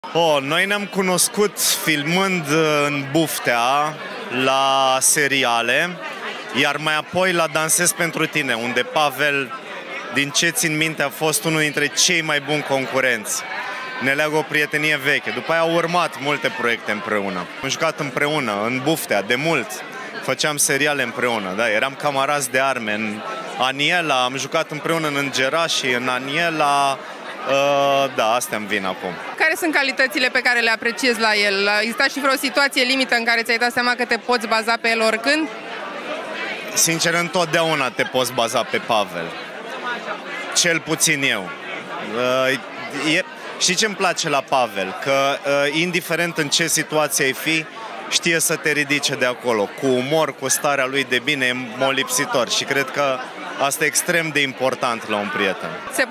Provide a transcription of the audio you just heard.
Noi ne-am cunoscut filmând în Buftea la seriale, iar mai apoi la Dansez pentru tine, unde Pavel, din ce țin minte, a fost unul dintre cei mai buni concurenți. Ne leagă o prietenie veche. După aia au urmat multe proiecte împreună. Am jucat împreună în Buftea, de mult. Făceam seriale împreună, da, eram camarazi de arme. În Aniela, am jucat împreună în Îngerași, în Aniela. Da, astea îmi vin acum. Care sunt calitățile pe care le apreciezi la el? A existat și vreo situație limită în care ți-ai dat seama că te poți baza pe el oricând? Sincer, întotdeauna te poți baza pe Pavel. Cel puțin eu. Știi ce îmi place la Pavel? Că indiferent în ce situație ai fi, știe să te ridice de acolo. Cu umor, cu starea lui de bine, e molipsitor. Și cred că asta e extrem de important la un prieten.